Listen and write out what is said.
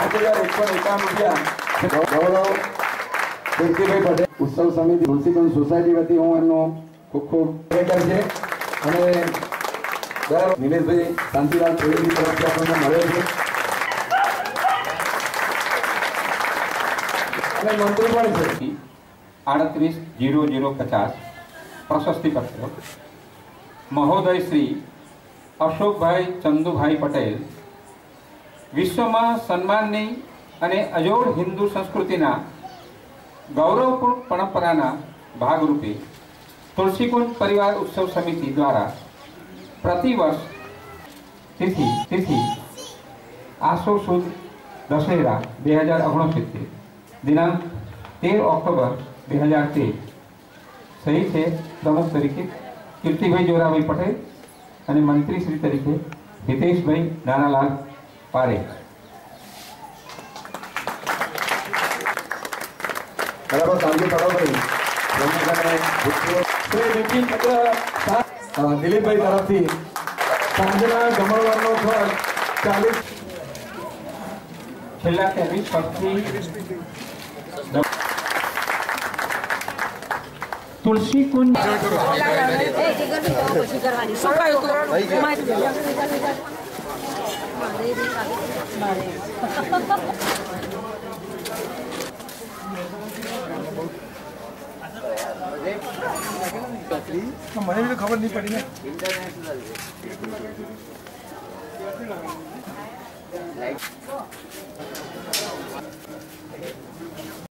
₹5,151 ગૌરવ કીર્તિભાઈ પટેલ ઉત્સવ સમિતિ તુલસીકુંજ સોસાયટી વતી હું એમનો ખૂબ ખૂબ આભાર છે અને નિલેશભાઈ શાંતિલાલ ત્રિવેદી તરફથી આપણને મળે છે અને મંત્રી પણ છે 38,0050 प्रशस्ति पत्र महोदय श्री अशोकभाई चंदुभाई पटेल विश्व में सन्माननी अने अजोड़ हिंदू संस्कृतिना गौरवपूर्ण परंपराना भागरूपे तुलसीकुंज परिवार उत्सव समिति द्वारा प्रतिवर्ष तिथि आसो सुद दशहरा 2069 दिनांक 13 ऑक्टोबर 2013 सही है प्रमुख तरीके कीर्तिभाई जोराभाई पटेल અને મંત્રી શ્રી તરીકે હિતેશભાઈ નાનાલાલ પારેખ। બરાબર સાંજે ભાઈ દિલીપભાઈ તરફથી સાંજના જમણવારનો ખર્ચ 40 છેલ્લા 23 વર્ષથી तुलसीकुंज મને भी खबर नहीं पड़ी ना।